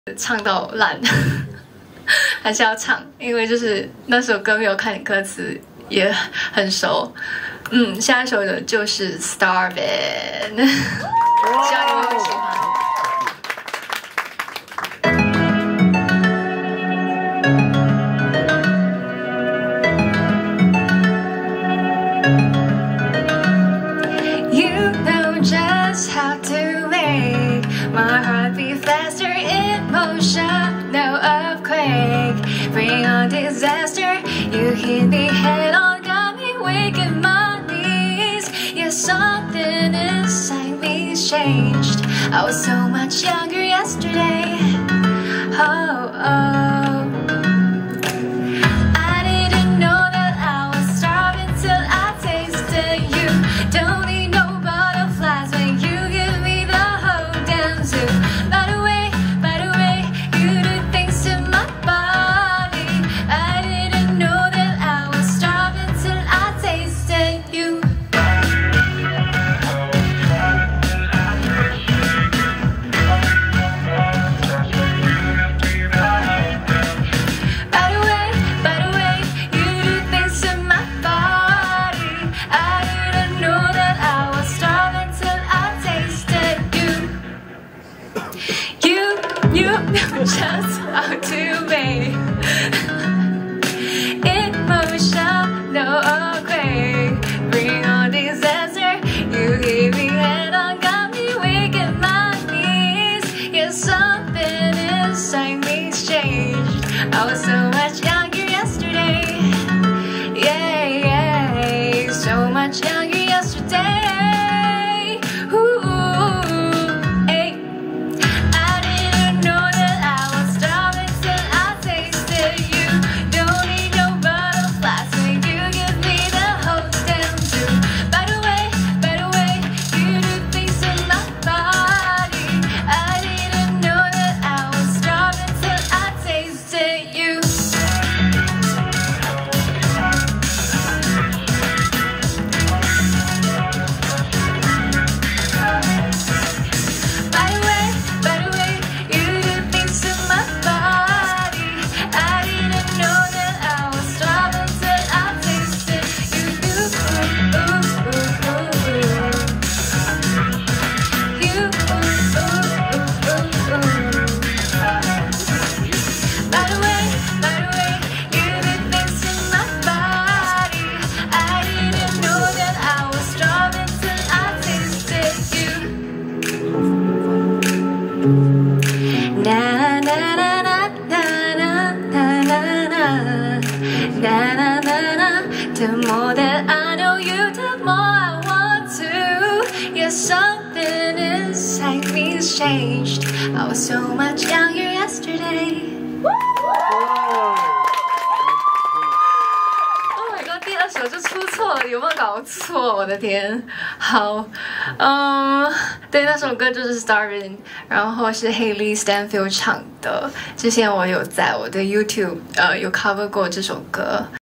唱到烂，还是要唱，因为就是那首歌没有看歌词也很熟。下一首的就是《Starvin》，希望你们会喜欢。 My heart beat faster in motion, no earthquake. Bring on disaster. You hit me head on, got me weak in my knees. Yeah, something inside me's changed. I was so much younger yesterday. Oh, oh. I didn't know that I was starving till I tasted you. Don't need no butterflies when you give me the whole damn zoo. By the way, you do things to my body. I didn't know that I was starving till I tasted you. By the way, you do things to my body. I didn't know that I was starving till I tasted you. You know just how to make emotion, no earthquake. Bring on disaster. You gave me head on, got me weak in my knees. Yeah, something inside me's changed. I was so much younger yesterday. Yeah, so much younger yesterday. Ooh, hey. I didn't know that I was starving till I tasted you. Don't need no butterflies when you give me the whole damn zoo. By the way, you do things to my body. I didn't know that I was starving till I tasted you. By the way, you do things to my body. I didn't know that I was starving till I tasted you. By the way, you do things to my body. I didn't know that I was starving till I tasted you. Na na na na na na na na na na na. The more that I know you, the more I want to. Yeah, something inside me's changed. I was so much younger yesterday. Oh my god， 第二首就出错了，有没有搞错？我的天，好，对，那首歌就是《Starvin》，然后是 Haley Stanfield 唱的。之前我有在我的 YouTube 有 cover 过这首歌。